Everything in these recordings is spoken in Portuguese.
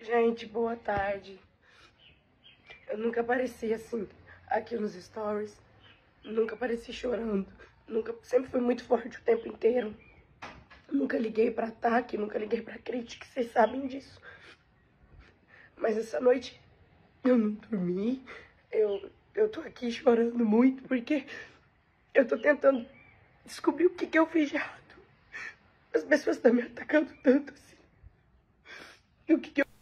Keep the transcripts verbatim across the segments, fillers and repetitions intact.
Gente, boa tarde. Eu nunca apareci assim aqui nos stories. Nunca apareci chorando. Nunca, sempre fui muito forte o tempo inteiro. Nunca liguei pra ataque, nunca liguei pra crítica, vocês sabem disso. Mas essa noite eu não dormi. Eu, eu tô aqui chorando muito porque eu tô tentando descobrir o que, que eu fiz de errado. As pessoas estão me atacando tanto assim. E o que, que eu...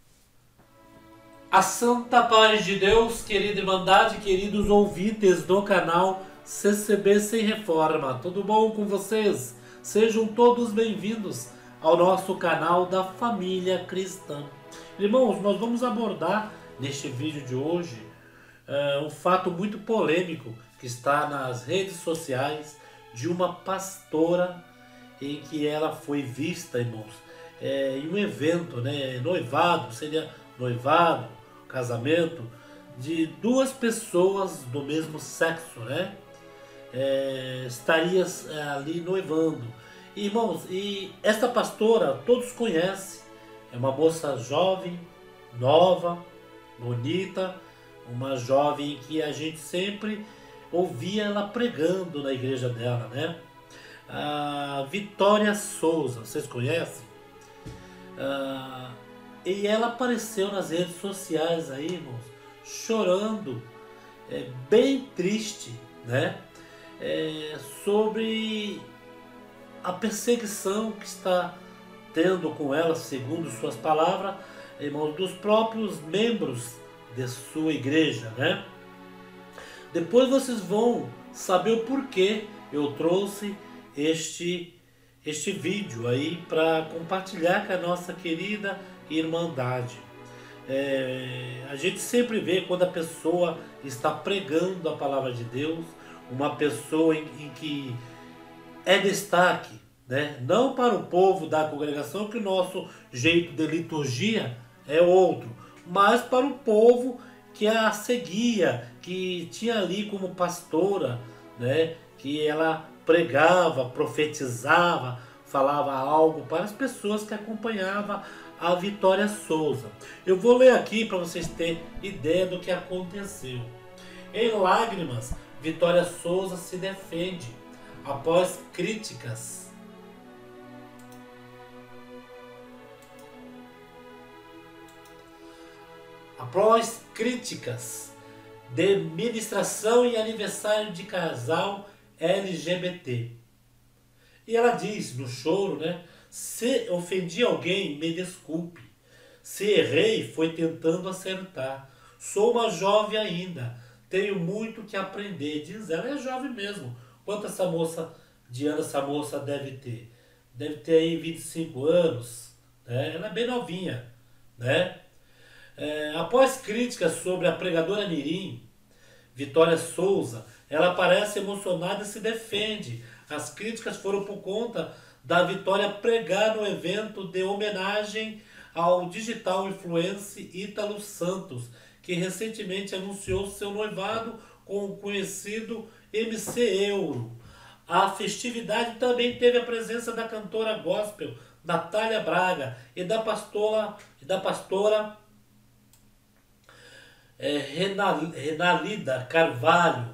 A santa paz de Deus, querida Irmandade, queridos ouvintes do canal C C B Sem Reforma. Tudo bom com vocês? Sejam todos bem-vindos ao nosso canal da Família Cristã. Irmãos, nós vamos abordar neste vídeo de hoje uh, um fato muito polêmico que está nas redes sociais de uma pastora em que ela foi vista, irmãos, é, em um evento, né, noivado, seria noivado, casamento, de duas pessoas do mesmo sexo, né? É, estaria ali noivando. E, irmãos, e esta pastora todos conhecem, é uma moça jovem, nova, bonita, uma jovem que a gente sempre ouvia ela pregando na igreja dela, né? A Vitória Souza, vocês conhecem? Ah, e ela apareceu nas redes sociais aí, irmãos, chorando, é, bem triste, né? É, sobre a perseguição que está tendo com ela, segundo suas palavras, irmãos, dos próprios membros de sua igreja, né? Depois vocês vão saber o porquê eu trouxe este este vídeo aí para compartilhar com a nossa querida Irmandade. É, a gente sempre vê quando a pessoa está pregando a palavra de Deus, uma pessoa em, em que é destaque, né? Não para o povo da congregação, que o nosso jeito de liturgia é outro, mas para o povo que a seguia, que tinha ali como pastora, né? Que ela pregava, profetizava, falava algo para as pessoas que acompanhavam a Vitória Souza. Eu vou ler aqui para vocês terem ideia do que aconteceu. Em lágrimas, Vitória Souza se defende após críticas. Após críticas de ministração e aniversário de casal L G B T. E ela diz no choro, né? Se ofendi alguém, me desculpe. Se errei, foi tentando acertar. Sou uma jovem ainda. Tenho muito que aprender. Diz ela, é jovem mesmo. Quanto essa moça, de ano essa moça deve ter? Deve ter aí vinte e cinco anos. Né? Ela é bem novinha. Né? É, após críticas sobre a pregadora mirim, Vitória Souza, ela parece emocionada e se defende. As críticas foram por conta da Vitória pregar no evento de homenagem ao digital influencer Ítalo Santos, que recentemente anunciou seu noivado com o conhecido M C Euro. A festividade também teve a presença da cantora gospel Natália Braga e da pastora, e da pastora é, Renalida Carvalho,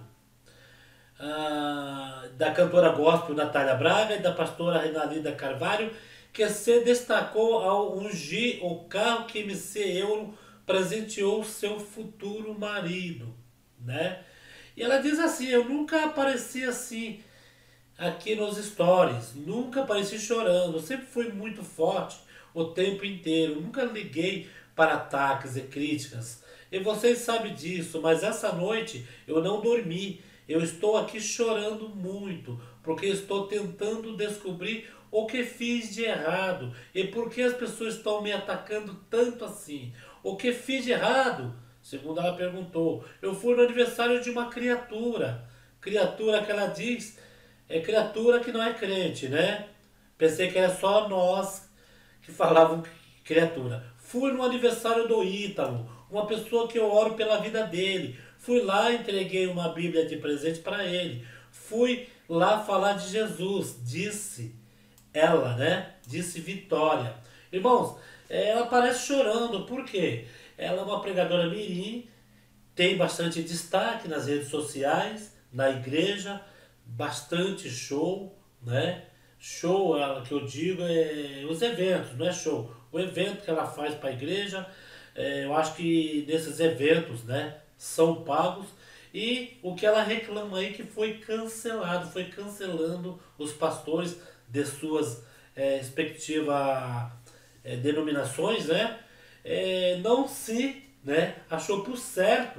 ah, da cantora gospel Natália Braga e da pastora Renalida Carvalho, que se destacou ao ungir o carro que M C Euro presenteou seu futuro marido, né? E ela diz assim, eu nunca apareci assim aqui nos stories, nunca apareci chorando, eu sempre fui muito forte o tempo inteiro, nunca liguei para ataques e críticas. E vocês sabem disso, mas essa noite eu não dormi. Eu estou aqui chorando muito, porque estou tentando descobrir o que fiz de errado e por que as pessoas estão me atacando tanto assim. O que fiz de errado? Segundo ela perguntou, eu fui no aniversário de uma criatura. Criatura que ela diz, é criatura que não é crente, né? Pensei que era só nós que falavam criatura. Fui no aniversário do Ítalo, uma pessoa que eu oro pela vida dele. Fui lá, entreguei uma Bíblia de presente para ele. Fui lá falar de Jesus, disse ela, né? Disse Vitória. Irmãos, ela aparece chorando. Por quê? Ela é uma pregadora mirim, tem bastante destaque nas redes sociais, na igreja, bastante show, né? Show, ela, que eu digo, é os eventos, não é show. O evento que ela faz para a igreja, é, eu acho que nesses eventos, né, são pagos. E o que ela reclama aí que foi cancelado, foi cancelando os pastores de suas é, respectivas é, denominações, né? É, não se, né, achou por certo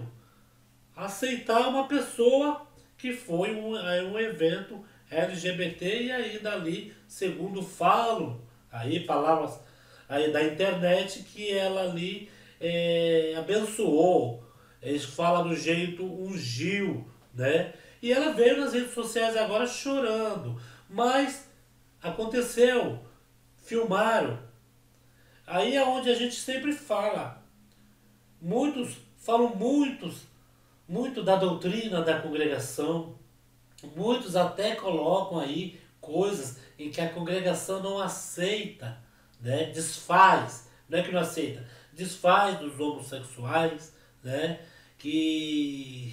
aceitar uma pessoa que foi um, é, um evento L G B T e aí dali, segundo falam, aí palavras aí da internet, que ela ali é, abençoou, eles falam do jeito ungiu, né? E ela veio nas redes sociais agora chorando, mas aconteceu, filmaram. Aí é onde a gente sempre fala. Muitos falam muitos, muito da doutrina da congregação. Muitos até colocam aí coisas em que a congregação não aceita, né? Desfaz, não é que não aceita, desfaz dos homossexuais, né? Que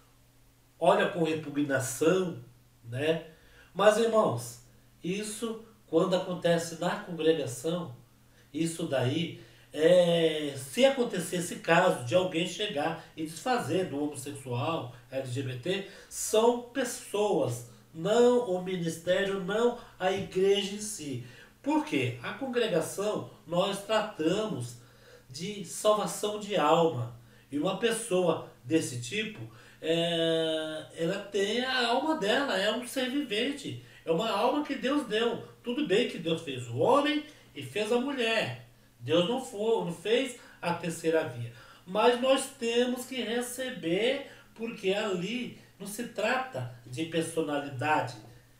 olha com repugnação, né? Mas irmãos, isso quando acontece na congregação, isso daí, é, se acontecer esse caso de alguém chegar e desfazer do homossexual, L G B T, são pessoas, não o ministério, não a igreja em si. Por quê? A congregação, nós tratamos de salvação de alma. E uma pessoa desse tipo, é, ela tem a alma dela, é um ser vivente. É uma alma que Deus deu. Tudo bem que Deus fez o homem e fez a mulher. Deus não, for, não fez a terceira via. Mas nós temos que receber, porque ali não se trata de personalidade,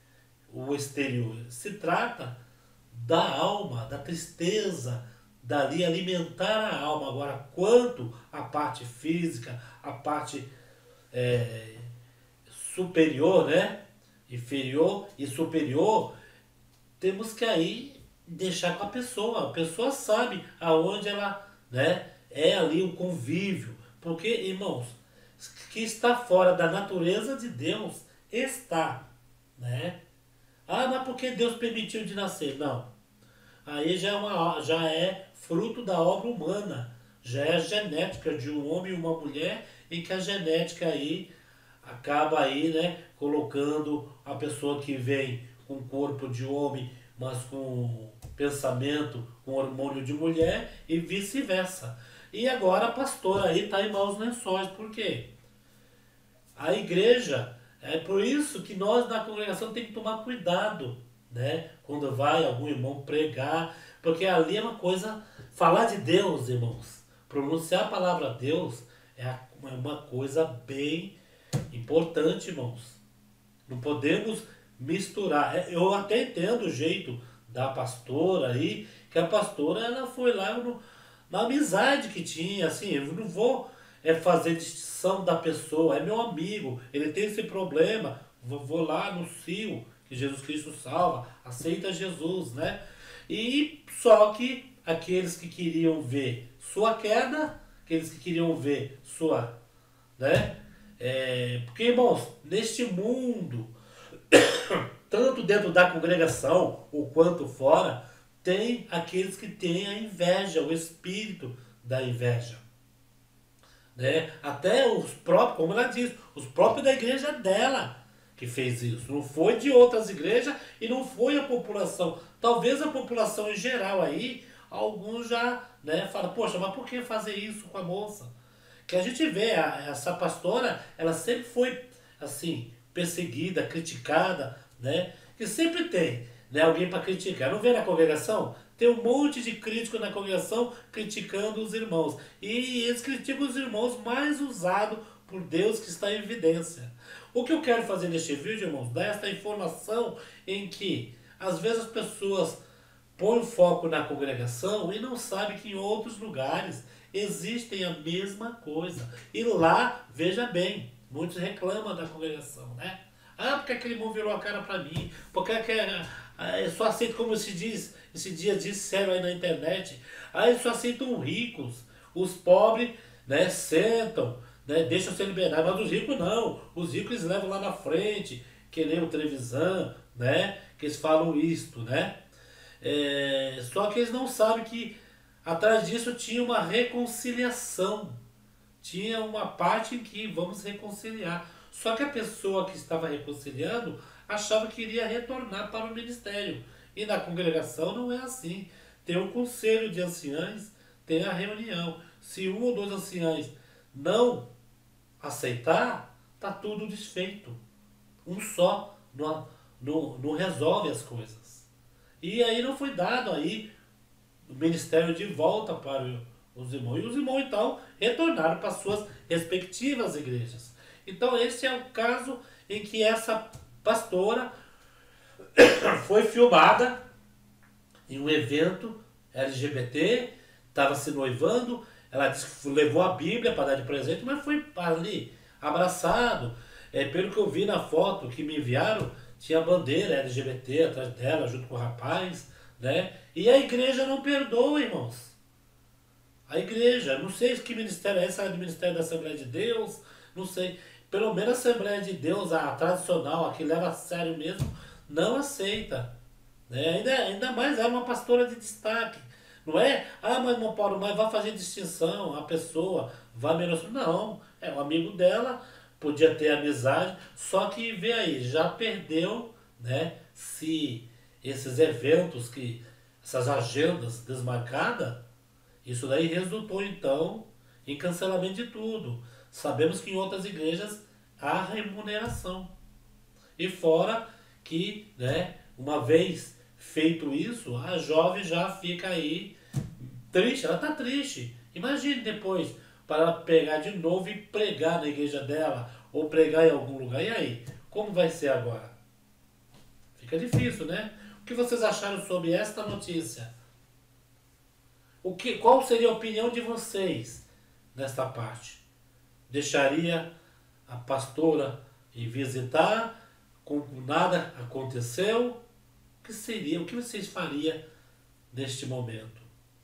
o exterior. Se trata da alma, da tristeza, dali alimentar a alma. Agora, quanto à parte física, a parte é, superior, né? Inferior e superior, temos que aí deixar com a pessoa. A pessoa sabe aonde ela, né, é ali o convívio. Porque, irmãos, que está fora da natureza de Deus está, né? Ah, mas porque Deus permitiu de nascer? Não. Aí já é, uma, já é fruto da obra humana. Já é a genética de um homem e uma mulher, em que a genética aí acaba aí, né, colocando a pessoa que vem com corpo de homem, mas com pensamento, com hormônio de mulher, e vice-versa. E agora a pastora aí está em maus lençóis. Por quê? A igreja, é por isso que nós na congregação temos que tomar cuidado, né? Quando vai algum irmão pregar, porque ali é uma coisa, falar de Deus, irmãos, pronunciar a palavra Deus é uma coisa bem importante, irmãos. Não podemos misturar. Eu até entendo o jeito da pastora aí, que a pastora ela foi lá no, na amizade que tinha, assim, eu não vou é, fazer distinção da pessoa, é meu amigo, ele tem esse problema, vou, vou lá no cio, que Jesus Cristo salva, aceita Jesus, né? E só que aqueles que queriam ver sua queda, aqueles que queriam ver sua, né? É, porque, irmãos, neste mundo, tanto dentro da congregação, ou quanto fora, tem aqueles que têm a inveja, o espírito da inveja. Né? Até os próprios, como ela diz, os próprios da igreja dela que fez isso. Não foi de outras igrejas e não foi a população. Talvez a população em geral aí, alguns já, né, falam, poxa, mas por que fazer isso com a moça? Que a gente vê, a, essa pastora, ela sempre foi, assim, perseguida, criticada, né? Que sempre tem, né, alguém para criticar. Não vê na congregação? Tem um monte de crítico na congregação criticando os irmãos. E eles criticam os irmãos mais usados por Deus, que está em evidência. O que eu quero fazer neste vídeo, irmãos, dar esta informação em que, às vezes, as pessoas põem o foco na congregação e não sabem que em outros lugares existem a mesma coisa. E lá, veja bem, muitos reclamam da congregação, né? Ah, porque aquele irmão virou a cara para mim, porque aquela, Ah, eu só aceito, como esse dia, esse dia disseram aí na internet, ah, eles só aceitam ricos, os pobres, né, sentam, né, deixam ser liberados, mas os ricos não, os ricos eles levam lá na frente, que lembram televisão, né, que eles falam isto, né, é, só que eles não sabem que atrás disso tinha uma reconciliação, tinha uma parte em que vamos reconciliar, só que a pessoa que estava reconciliando achava que iria retornar para o ministério. E na congregação não é assim. Tem um conselho de anciães, tem a reunião. Se um ou dois anciães não aceitar, tá tudo desfeito. Um só não, não, não resolve as coisas. E aí não foi dado aí o ministério de volta para os irmãos. E os irmãos então retornaram para suas respectivas igrejas. Então esse é o caso em que essa pastora foi filmada em um evento L G B T, estava se noivando, ela disse que levou a Bíblia para dar de presente, mas foi ali abraçado. É, pelo que eu vi na foto que me enviaram, tinha a bandeira L G B T atrás dela, junto com o rapaz, né? E a igreja não perdoa, irmãos. A igreja, não sei que ministério é esse, é do Ministério da Assembleia de Deus, não sei. Pelo menos a Assembleia de Deus, a tradicional, a que leva a sério mesmo, não aceita. Né? Ainda, ainda mais é uma pastora de destaque. Não é, ah, mas irmão Paulo, mas vai fazer distinção, a pessoa vai menos. Não, é um amigo dela, podia ter amizade, só que vê aí, já perdeu, né? Se esses eventos, que, essas agendas desmarcadas, isso daí resultou então em cancelamento de tudo. Sabemos que em outras igrejas há remuneração. E fora que, né, uma vez feito isso, a jovem já fica aí triste, ela está triste. Imagine depois, para ela pegar de novo e pregar na igreja dela, ou pregar em algum lugar. E aí, como vai ser agora? Fica difícil, né? O que vocês acharam sobre esta notícia? O que, qual seria a opinião de vocês nesta parte? Deixaria a pastora ir visitar, como nada aconteceu? O que seria, o que vocês fariam neste momento?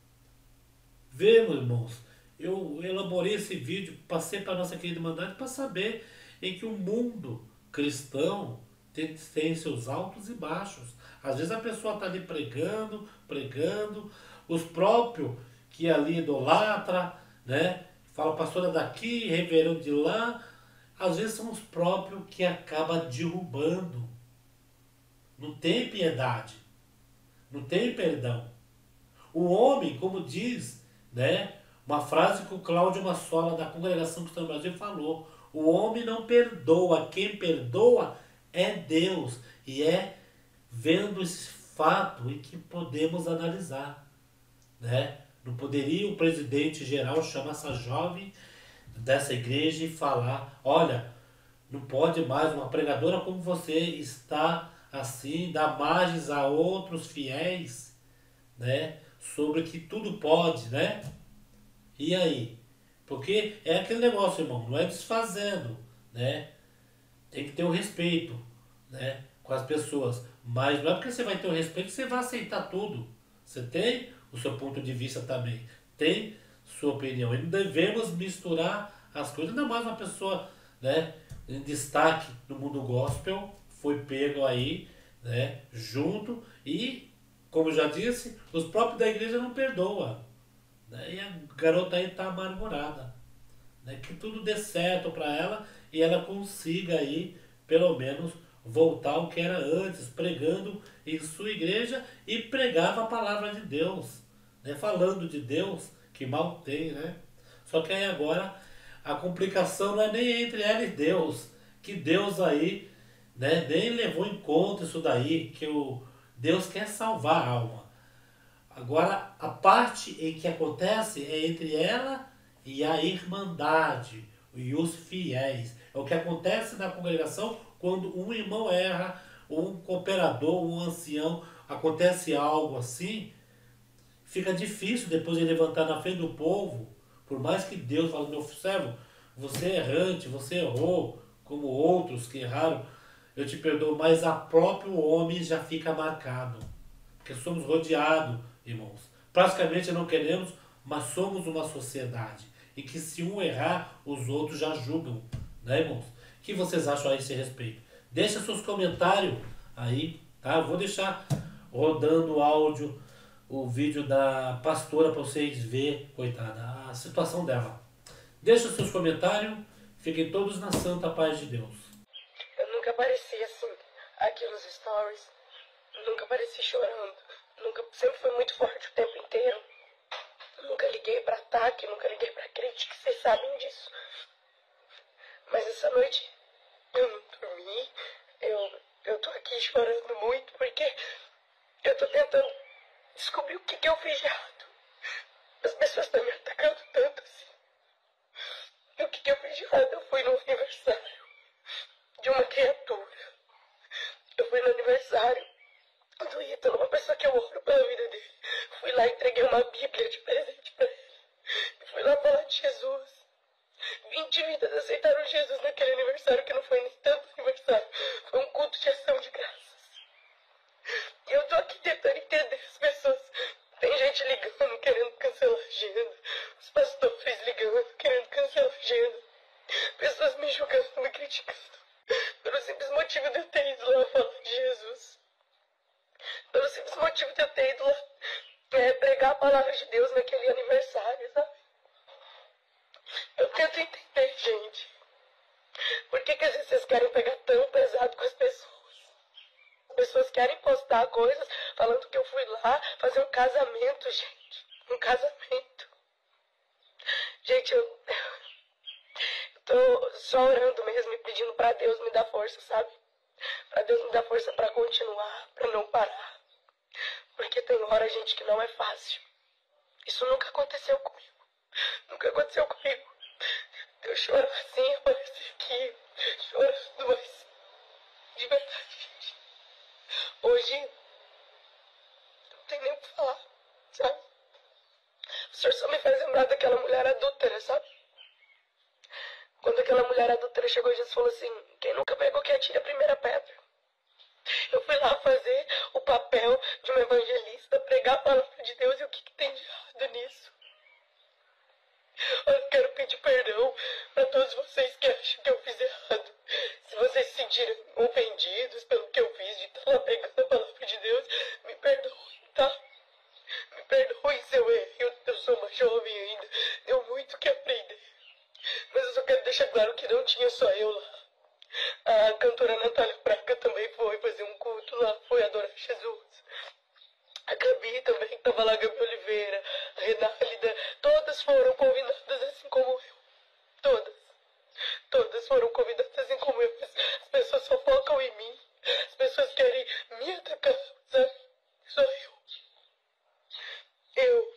Vê, meus irmãos, eu elaborei esse vídeo, passei para a nossa querida mandante para saber em que o mundo cristão tem, tem seus altos e baixos. Às vezes a pessoa está ali pregando, pregando, os próprios que ali idolatra, né? Fala pastora daqui, reverendo de lá, às vezes são os próprios que acabam derrubando. Não tem piedade, não tem perdão. O homem, como diz, né, uma frase que o Cláudio Massola da Congregação Cristã do Brasil falou, o homem não perdoa, quem perdoa é Deus. E é vendo esse fato em que podemos analisar, né? Não poderia o presidente geral chamar essa jovem dessa igreja e falar, olha, não pode mais uma pregadora como você está assim, dar margens a outros fiéis, né? Sobre que tudo pode, né? E aí? Porque é aquele negócio, irmão, não é desfazendo, né? Tem que ter o respeito, né, com as pessoas. Mas não é porque você vai ter o respeito que você vai aceitar tudo. Você tem o seu ponto de vista também, tem sua opinião. E não devemos misturar as coisas, ainda mais uma pessoa, né, em destaque no mundo gospel, foi pego aí, né, junto, e, como já disse, os próprios da igreja não perdoam. Né, e a garota aí está amargurada. Né, que tudo dê certo para ela e ela consiga aí, pelo menos, voltar ao que era antes, pregando em sua igreja e pregava a palavra de Deus, né? Falando de Deus, que mal tem, né? Só que aí agora a complicação não é nem entre ela e Deus, que Deus aí, né, nem levou em conta isso daí, que o Deus quer salvar a alma. Agora a parte em que acontece é entre ela e a irmandade e os fiéis. É o que acontece na congregação quando um irmão erra, um cooperador, um ancião, acontece algo assim, fica difícil depois de levantar na frente do povo, por mais que Deus fale, meu servo, você é errante, você errou, como outros que erraram, eu te perdoo, mas a próprio homem já fica marcado. Porque somos rodeados, irmãos. Praticamente não queremos, mas somos uma sociedade. E que se um errar, os outros já julgam. Né, irmãos? O que vocês acham a esse respeito? Deixa seus comentários aí, tá? Eu vou deixar rodando o áudio, o vídeo da pastora para vocês verem, coitada, a situação dela. Deixa seus comentários. Fiquem todos na santa paz de Deus. Eu nunca apareci assim, aqui nos stories. Nunca apareci chorando. Nunca, sempre foi muito forte o tempo inteiro. Nunca liguei pra ataque, nunca liguei pra crítica, vocês sabem disso. Mas essa noite eu não dormi. Eu, eu tô aqui chorando muito porque eu tô tentando descobrir o que, que eu fiz de errado. As pessoas estão me atacando tanto assim. E o que, que eu fiz de errado? Eu fui no aniversário de uma criatura. Eu fui no aniversário do Ítalo, uma pessoa que eu oro pela vida dele. Fui lá e entreguei uma Bíblia de presente pra ele. E fui lá falar de Jesus. vinte vidas aceitaram Jesus naquele aniversário, que não foi nem tanto aniversário. Foi um culto de ação de graças. E eu tô aqui tentando entender as pessoas. Tem gente ligando, querendo cancelar a agenda. Os pastores ligando, querendo cancelar a agenda. Pessoas me julgando, me criticando. Pelo simples motivo de eu ter ido lá falar de Jesus. Pelo simples motivo de eu ter ido lá é, pregar a palavra de Deus naquele aniversário, sabe? Eu tento entender, gente. Por que que às vezes vocês querem pegar tão pesado com as pessoas? As pessoas querem postar coisas falando que eu fui lá fazer um casamento, gente. Um casamento. Gente, eu, eu tô só orando mesmo e pedindo pra Deus me dar força, sabe? Pra Deus me dar força pra continuar, pra não parar. Porque tem hora, gente, que não é fácil. Isso nunca aconteceu comigo. Nunca aconteceu comigo. Eu choro assim, aparecer aqui, chorando, mas de verdade, gente. Hoje, não tem nem o que falar, sabe? O senhor só me faz lembrar daquela mulher adúltera, sabe? Quando aquela mulher adúltera chegou, Jesus falou assim: quem nunca pegou que atire a primeira pedra. Eu fui lá fazer o papel de uma evangelista, pregar a palavra de Deus, e o que, que tem de errado nisso? Eu quero pedir perdão para todos vocês que acham que eu fiz errado. Se vocês se sentirem ofendidos pelo que eu fiz de estar lá pregando a palavra de Deus, me perdoem, tá? Me perdoem se eu errei, eu, eu sou uma jovem ainda, tenho muito que aprender. Mas eu só quero deixar claro que não tinha só eu lá. A cantora Natália Braga também foi fazer um culto lá, foi adorar Jesus. A Gabi também, que estava lá, a Gabi Oliveira, a Renálida, todas foram convidadas assim como eu. Todas. Todas foram convidadas assim como eu. As pessoas só focam em mim. As pessoas querem me atacar, sabe? Só eu. Eu.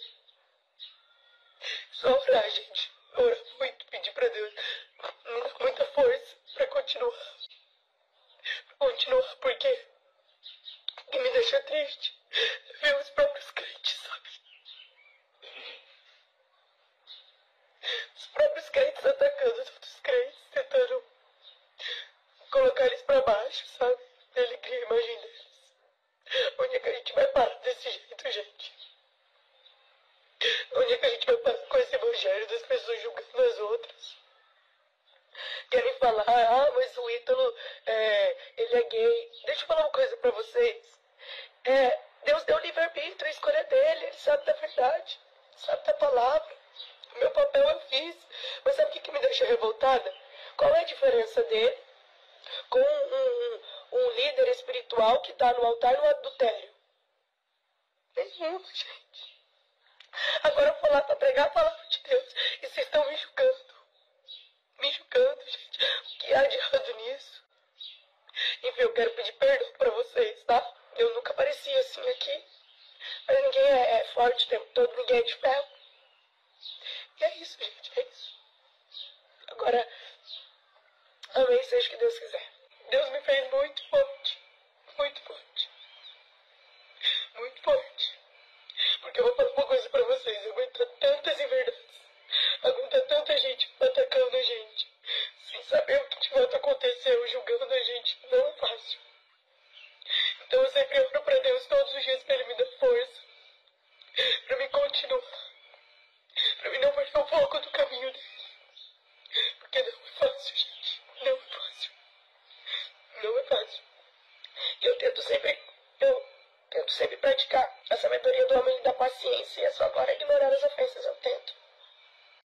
Só orar, gente. Orar muito, pedir pra Deus me dar muita força pra continuar. Pra continuar, porque o que me deixa triste é ver os próprios crentes, sabe? Os próprios crentes atacando os outros crentes, tentando colocar eles pra baixo, sabe? Ele cria a imagem deles. Onde é que a gente vai parar desse jeito, gente? Onde é que a gente vai parar com esse evangelho das pessoas julgando as outras? Querem falar, ah, mas o Ítalo, é, ele é gay. Deixa eu falar uma coisa pra vocês. É, Deus deu livre-arbítrio, a escolha dele, ele sabe da verdade, sabe da palavra. O meu papel eu fiz. Mas sabe o que, que me deixa revoltada? Qual é a diferença dele com um, um, um líder espiritual que está no altar no adultério? Nenhum, gente. Agora eu vou lá para pregar a palavra de Deus e vocês estão me julgando. Me julgando, gente. O que há de errado nisso? Enfim, eu quero pedir perdão para vocês, tá? Eu nunca apareci assim aqui. Mas ninguém é, é forte o tempo todo, ninguém é de ferro. E é isso, gente, é isso. Agora, amém, seja o que Deus quiser. Deus me fez muito forte. Muito forte. Muito forte. Porque eu vou falar uma coisa pra vocês. Aguentar tantas inverdades. Aguentar tanta gente atacando a gente. Sem saber o que tiver tanto aconteceu julgando a gente não é fácil. Então eu sempre oro pra Deus todos os dias pra Ele me dar força, pra me continuar, pra mim não perder um pouco do caminho dele. Porque não é fácil, gente. Não é fácil. Não é fácil. E eu tento sempre, eu tento sempre praticar a sabedoria do homem e da paciência. E é só agora ignorar as ofensas, eu tento.